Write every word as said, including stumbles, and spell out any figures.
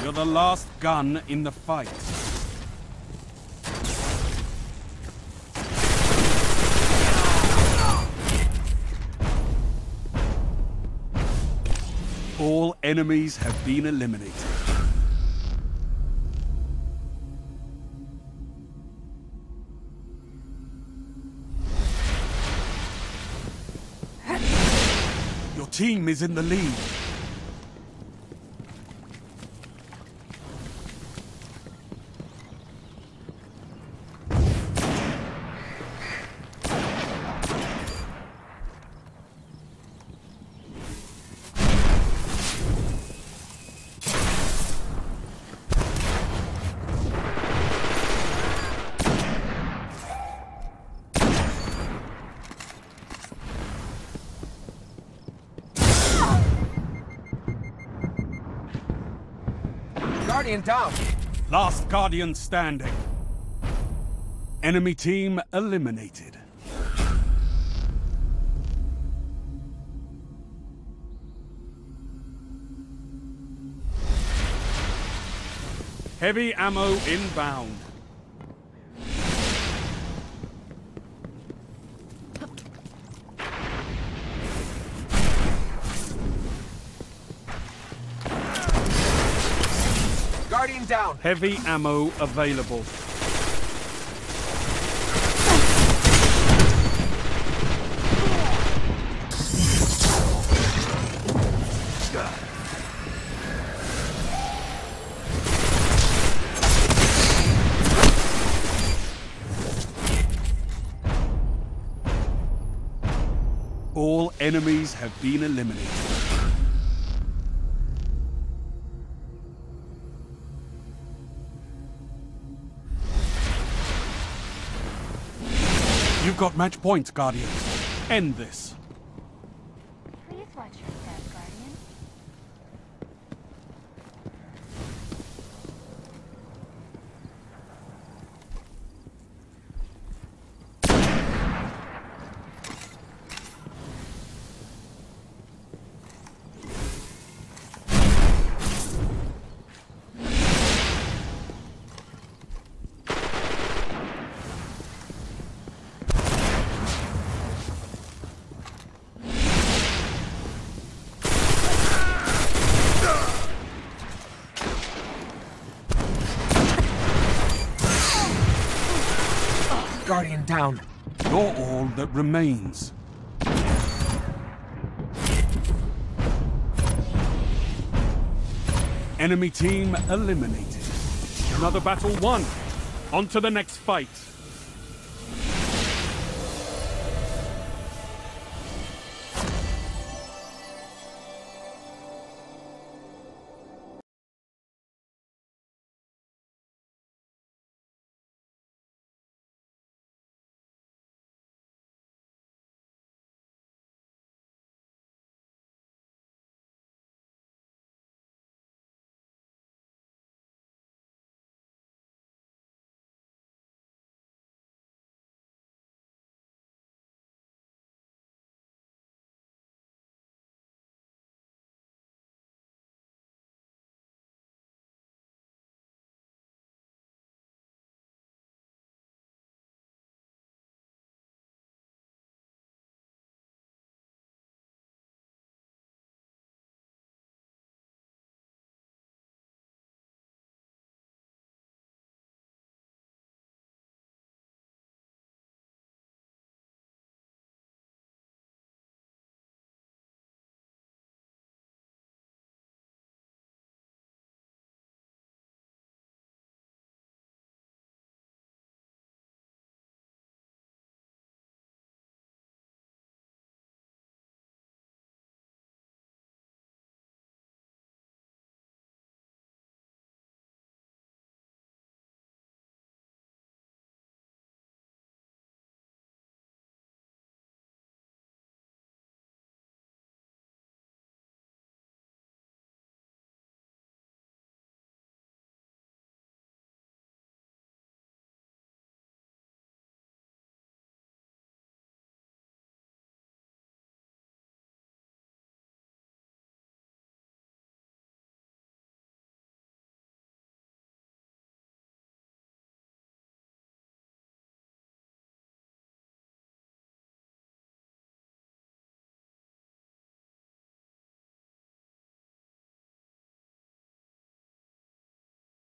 You're the last gun in the fight. All enemies have been eliminated. Your team is in the lead. Guardian down. Last Guardian standing. Enemy team eliminated. Heavy ammo inbound. Guardian down. Heavy ammo available. All enemies have been eliminated. You've got match points, Guardians. End this. Please watch your step, Guardian. Guardian down. You're all that remains. Enemy team eliminated. Another battle won. On to the next fight.